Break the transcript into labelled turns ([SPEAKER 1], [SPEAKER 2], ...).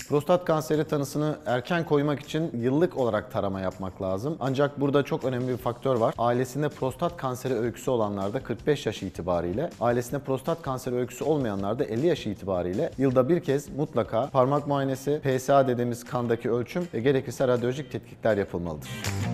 [SPEAKER 1] Prostat kanseri tanısını erken koymak için yıllık olarak tarama yapmak lazım. Ancak burada çok önemli bir faktör var. Ailesinde prostat kanseri öyküsü olanlarda 45 yaş itibariyle, ailesinde prostat kanseri öyküsü olmayanlarda 50 yaş itibariyle yılda bir kez mutlaka parmak muayenesi, PSA dediğimiz kandaki ölçüm ve gerekirse radyolojik tetkikler yapılmalıdır.